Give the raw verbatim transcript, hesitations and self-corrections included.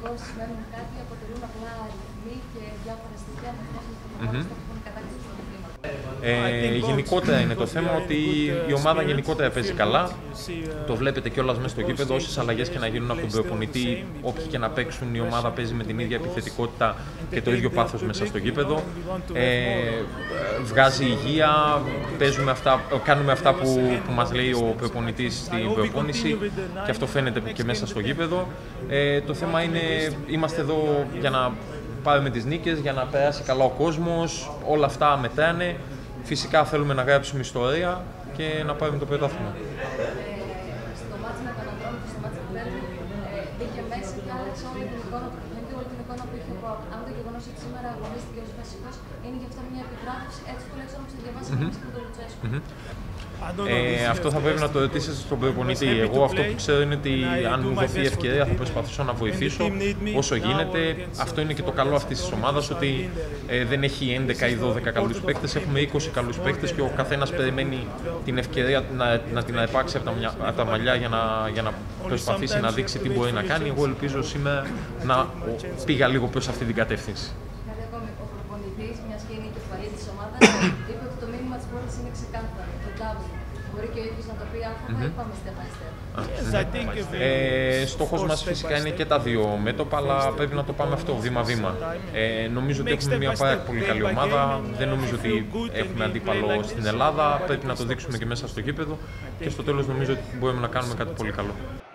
επιδόσεις μένουν κάτι, αποτελούν απλά αριθμοί και διάφορα στοιχεία με γνώσεις των ομάδων που έχουν κατακτήσει το Ε, γενικότερα είναι το θέμα ότι η ομάδα γενικότερα παίζει καλά. Το βλέπετε κιόλας μέσα στο γήπεδο. Όσες αλλαγές και να γίνουν από τον προπονητή, όποιοι και να παίξουν, η ομάδα παίζει με την ίδια επιθετικότητα και το ίδιο πάθος μέσα στο γήπεδο. Ε, βγάζει υγεία, παίζουμε αυτά, κάνουμε αυτά που, που μας λέει ο προπονητής στην προπόνηση και αυτό φαίνεται και μέσα στο γήπεδο. Ε, το θέμα είναι, είμαστε εδώ για να πάρουμε τις νίκες, για να περάσει καλά ο κόσμος, όλα αυτά μετράνε. Φυσικά θέλουμε να γράψουμε ιστορία και να πάρουμε το πρωτάθλημα. Στο μάτι με τον Ατρόμητο, στο μάτι του Ντέρμπι, μπήκε μέσα και άλλαξε όλη την εικόνα του παιχνιδιού, όλη την εικόνα που είχε από αν το γεγονός ότι σήμερα αγωνίστηκε ως βασικός είναι γι' αυτό μια επιγράφηση, έτσι τουλάχιστον όπως το διαβάσει mm-hmm. με τον Λουτσέσκου. Mm-hmm. Ε, αυτό θα πρέπει να το ρωτήσετε στον προπονητή. Εγώ αυτό που ξέρω είναι ότι αν μου δοθεί ευκαιρία θα προσπαθήσω να βοηθήσω όσο γίνεται. Αυτό είναι και το καλό αυτής της ομάδας, ότι ε, δεν έχει έντεκα ή δώδεκα καλούς παίκτες, έχουμε είκοσι καλούς παίκτες και ο καθένας περιμένει την ευκαιρία να, να την αρπάξει από τα, από τα μαλλιά για να, για να προσπαθήσει να δείξει τι μπορεί να κάνει. Εγώ ελπίζω σήμερα να πήγα λίγο προς αυτή την κατεύθυνση. Κάτι ακόμη, ο προπονητής, μιας και είναι η κεφαλή της ομάδας, είπε ότι το μήνυμα της πόλης είναι ξεκάθαρο. Μπορεί και ο ίδιος να το πει άφημα ή πάμε στep by step. Ε, στόχος μας φυσικά είναι και τα δύο μέτωπα, αλλά πρέπει να το πάμε αυτό βήμα-βήμα. Ε, νομίζω ότι έχουμε μια πάρα πολύ καλή ομάδα, δεν νομίζω ότι έχουμε αντίπαλο στην Ελλάδα, πρέπει να το δείξουμε και μέσα στο γήπεδο και στο τέλος νομίζω ότι μπορούμε να κάνουμε κάτι πολύ καλό.